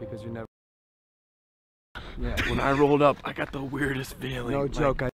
because you never. Yeah. When I rolled up, I got the weirdest feeling. No joke.